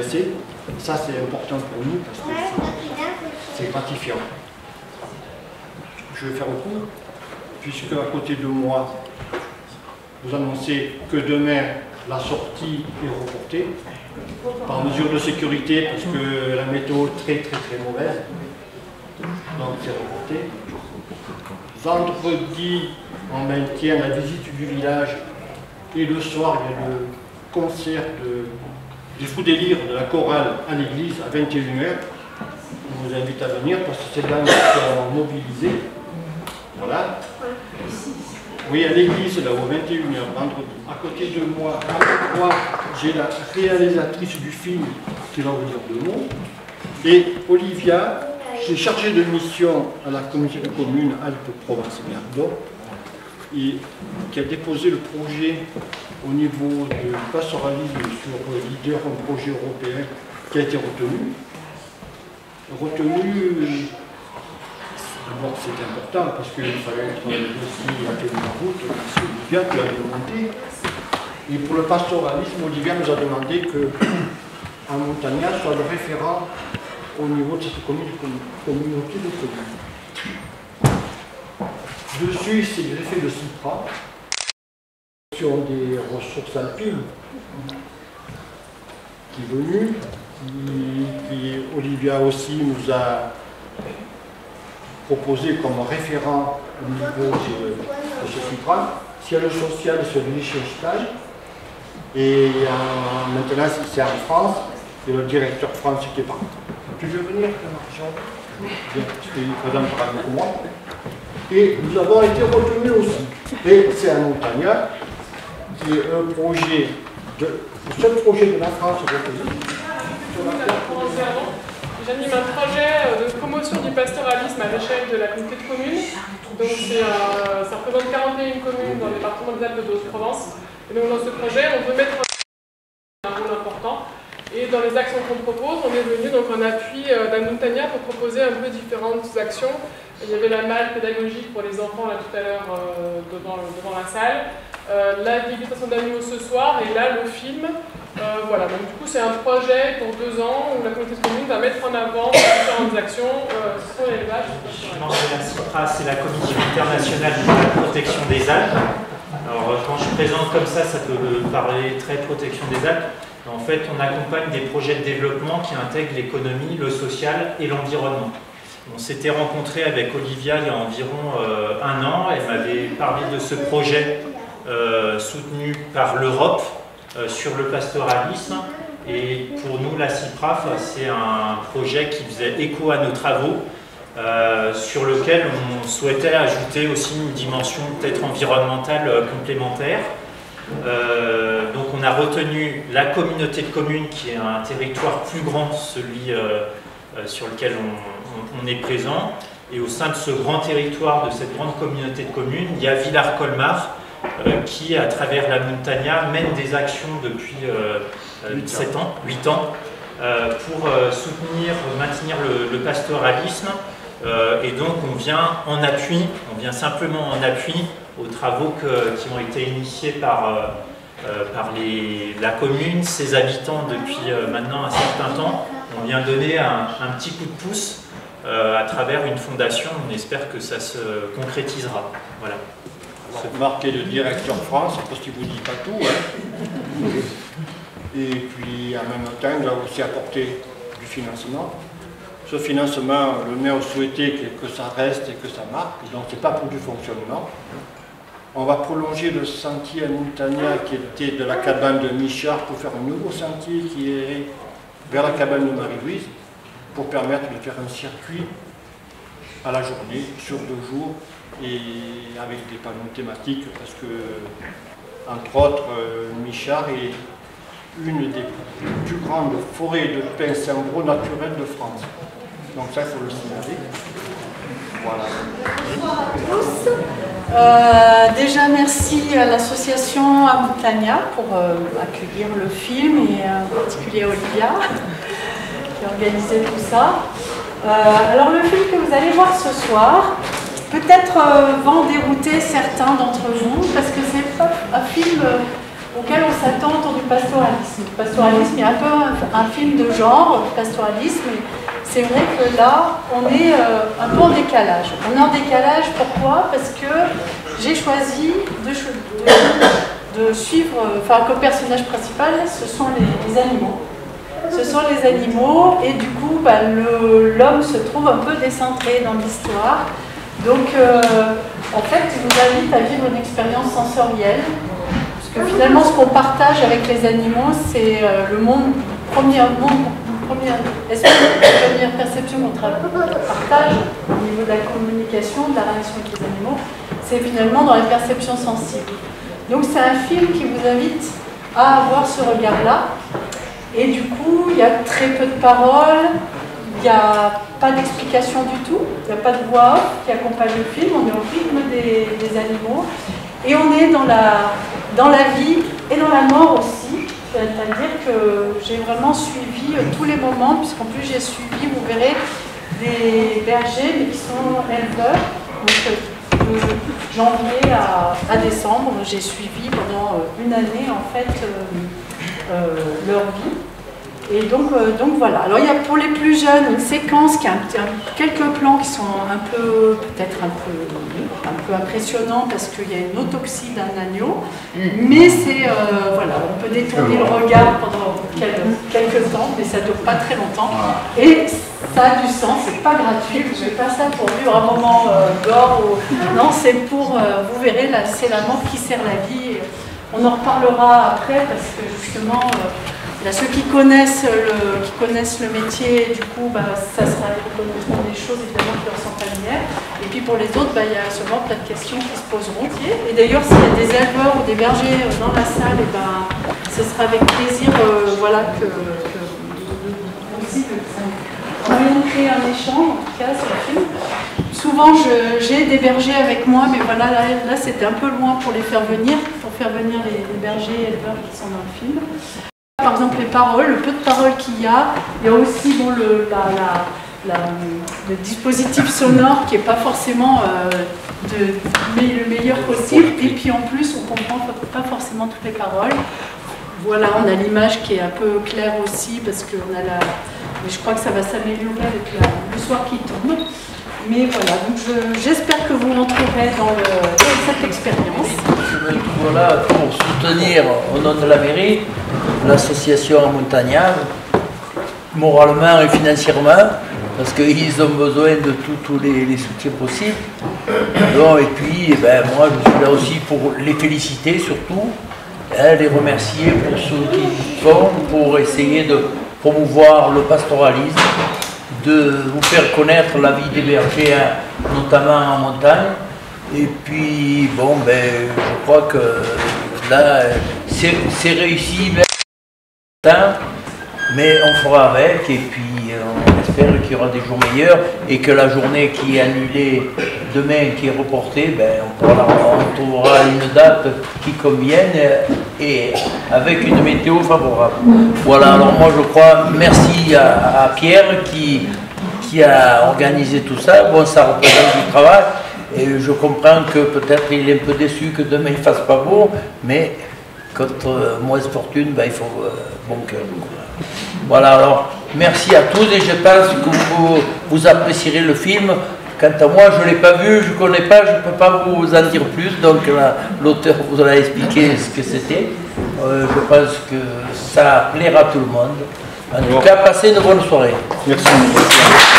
intéressés. Ça, c'est important pour nous parce que c'est gratifiant. Je vais faire court, puisque à côté de moi, vous annoncez que demain, la sortie est reportée par mesure de sécurité parce que la météo est très mauvaise. Donc c'est reporté. Vendredi, on maintient la visite du village et le soir, il y a le concert du fou délire de la chorale à l'église à 21h. On vous invite à venir parce que c'est là où ils sont mobilisés. Voilà. Oui, à l'église, là, au 21h, vendredi. À côté de moi, à droite, j'ai la réalisatrice du film qui va vous dire deux mots. Et Olivia, j'ai chargé de mission à la communauté de communes Alpes-Provence-Merdon, et qui a déposé le projet au niveau du pastoralisme sur leader, un projet européen qui a été retenu. D'abord, c'est important parce qu'il fallait être aussi à faire une route. C'est Olivia qui l'a demandé. Et pour le pastoralisme, Olivia nous a demandé qu'en Montagnat soit le référent au niveau de cette communauté de communes. Dessus, c'est greffé le CIPRA, sur des ressources alpines, qui est venu. Qui Olivia aussi nous a proposé comme référent au niveau de ce CIPRA. Siège social sur le Liechtenstein. Et maintenant, c'est en France, et le directeur France qui est parti. Tu veux venir, Bien, parce qu'il présentera avec moi. Et nous avons été retenus aussi. Et c'est un montagnat qui est un projet, le seul projet de la France retenu. J'anime un projet de promotion du pastoralisme à l'échelle de la communauté de communes. Donc ça représente 41 communes dans le département des Alpes de Haute-Provence. Et donc dans ce projet, on veut mettre un rôle important. Et dans les actions qu'on propose, on est venu donc en appui d'un montagnat pour proposer un peu différentes actions. Il y avait la malle pédagogique pour les enfants là tout à l'heure devant la salle, la dégustation d'animaux ce soir et là le film. Voilà, donc du coup c'est un projet pour 2 ans où la communauté de communes va mettre en avant différentes actions sur l'élevage. La CIPRA, c'est la Commission internationale pour la protection des Alpes. Alors quand je présente comme ça peut parler très protection des Alpes. En fait, on accompagne des projets de développement qui intègrent l'économie, le social et l'environnement. On s'était rencontré avec Olivia il y a environ 1 an. Elle m'avait parlé de ce projet soutenu par l'Europe sur le pastoralisme. Et pour nous, la CIPRAF, c'est un projet qui faisait écho à nos travaux, sur lequel on souhaitait ajouter aussi une dimension peut-être environnementale complémentaire. Donc on a retenu la communauté de communes qui est un territoire plus grand, celui sur lequel on est présent. Et au sein de ce grand territoire, de cette grande communauté de communes, il y a Villars-Colmar qui, à travers la Montagnat, mène des actions depuis 8 ans pour soutenir, maintenir le pastoralisme. Et donc on vient simplement en appui aux travaux qui ont été initiés par la commune, ses habitants depuis maintenant un certain temps. On vient donner un petit coup de pouce à travers une fondation. On espère que ça se concrétisera. Voilà. Marc est le directeur France, parce qu'il ne vous dit pas tout. Hein. Et puis en même temps, il a aussi apporté du financement. Ce financement, le maire souhaitait que ça reste et que ça marque, donc ce n'est pas pour du fonctionnement. On va prolonger le sentier à Montagnat qui était de la cabane de Michard pour faire un nouveau sentier qui est vers la cabane de Marie-Louise pour permettre de faire un circuit à la journée, sur 2 jours, et avec des panneaux thématiques parce que, entre autres, Michard est une des plus grandes forêts de pins cymbraux naturels de France. Donc ça, il faut le signaler. Voilà. Bonjour à tous. Déjà, merci à l'association à Montagnat pour accueillir le film et en particulier à Olivia qui a organisé tout ça. Alors le film que vous allez voir ce soir, peut-être va en dérouter certains d'entre vous parce que c'est un film auquel on s'attend autour du pastoralisme. Le pastoralisme, il y a un peu un film de genre, pastoralisme, et c'est vrai que là, on est un peu en décalage. On est en décalage, pourquoi? Parce que j'ai choisi de suivre, enfin que le personnage principal, ce sont les animaux. Ce sont les animaux, et du coup, bah, l'homme se trouve un peu décentré dans l'histoire. Donc, en fait, je vous invite à vivre une expérience sensorielle. Parce que finalement, ce qu'on partage avec les animaux, c'est le première perception qu'on partage au niveau de la communication, de la relation avec les animaux, c'est finalement dans les perceptions sensibles. Donc c'est un film qui vous invite à avoir ce regard-là. Et du coup, il y a très peu de paroles, il n'y a pas d'explication du tout, il n'y a pas de voix off qui accompagne le film, on est au rythme des animaux. Et on est dans la vie et dans la mort aussi. C'est-à-dire que j'ai vraiment suivi tous les moments, puisqu'en plus j'ai suivi, vous verrez, des bergers, mais qui sont éleveurs. Donc de janvier à décembre, j'ai suivi pendant une année en fait leur vie. Et donc voilà. Alors il y a pour les plus jeunes une séquence qui a quelques plans qui sont peut-être un peu impressionnants parce qu'il y a une autopsie d'un agneau, mais c'est voilà, on peut détourner le regard pendant quelques temps, mais ça ne dure pas très longtemps. Et ça a du sens, c'est pas gratuit. Je ne fais pas ça pour vivre un moment gore. Non, c'est pour, vous verrez, là, c'est la mort qui sert la vie. On en reparlera après parce que justement. Il y a ceux qui connaissent le métier, du coup, bah, ça sera, ils connaîtront des choses évidemment qui leur sont familières. Et puis pour les autres, bah, il y a sûrement plein de questions qui se poseront. Et d'ailleurs, s'il y a des éleveurs ou des bergers dans la salle, et ben, ce sera avec plaisir voilà, aussi on va créer un échange, en tout cas, sur le film. Souvent, j'ai des bergers avec moi, mais voilà, là c'était un peu loin pour les faire venir, pour faire venir les bergers et éleveurs qui sont dans le film. Par exemple, les paroles, le peu de paroles qu'il y a aussi bon, le dispositif sonore qui n'est pas forcément le meilleur possible. Et puis en plus, on ne comprend pas forcément toutes les paroles. Voilà, on a l'image qui est un peu claire aussi parce qu'on a mais je crois que ça va s'améliorer avec le soir qui tombe. Mais voilà, donc j'espère que vous rentrerez dans cette expérience. Je me trouve là pour soutenir au nom de la mairie l'association Montagna, moralement et financièrement, parce qu'ils ont besoin de tous les soutiens possibles. Donc, et puis, eh ben, moi je suis là aussi pour les féliciter surtout, les remercier pour ce qu'ils font, pour essayer de promouvoir le pastoralisme, de vous faire connaître la vie des bergers, notamment en montagne. Et puis, bon, ben, je crois que là, c'est réussi, mais on fera avec. Et puis, on espère qu'il y aura des jours meilleurs et que la journée qui est annulée demain, qui est reportée, ben, on trouvera une date qui convienne et avec une météo favorable. Voilà, alors moi je crois, merci à Pierre qui a organisé tout ça. Bon, ça représente du travail. Et je comprends que peut-être il est un peu déçu que demain il ne fasse pas beau, mais contre mauvaise fortune, ben, il faut bon cœur. Voilà, alors merci à tous et je pense que vous apprécierez le film. Quant à moi, je ne l'ai pas vu, je ne connais pas, je ne peux pas vous en dire plus, donc l'auteur vous a expliqué ce que c'était. Je pense que ça plaira à tout le monde. En tout cas, passez une bonne soirée. Merci.